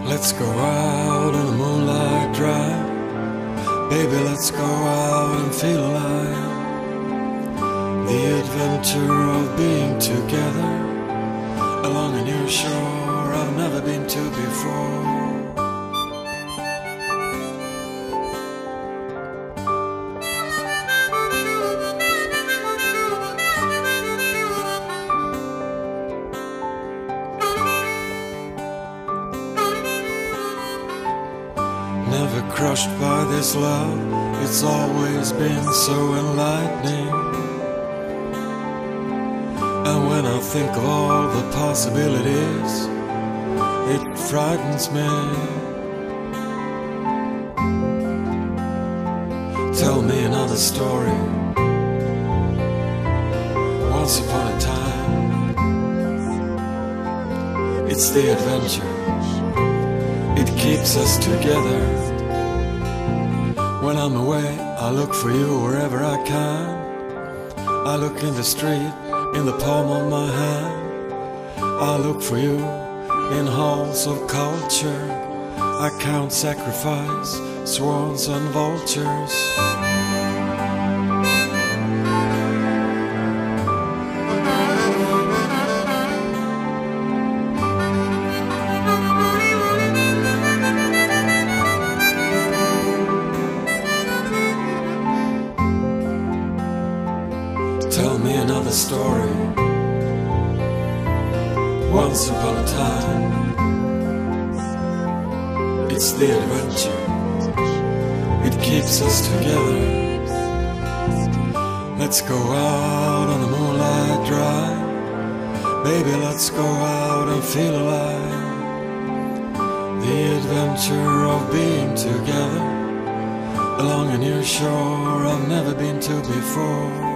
Let's go out on a moonlight drive. Baby, let's go out and feel alive. The adventure of being together along a new shore I've never been to before. Never crushed by this love, it's always been so enlightening. And when I think of all the possibilities, it frightens me. Tell me another story. Once upon a time, it's the adventure. It keeps us together. When I'm away, I look for you wherever I can. I look in the street, in the palm of my hand. I look for you in halls of culture. I count sacrifice, swans and vultures. Tell me another story. Once upon a time, it's the adventure. It keeps us together. Let's go out on the moonlight drive. Baby, let's go out and feel alive. The adventure of being together along a new shore I've never been to before.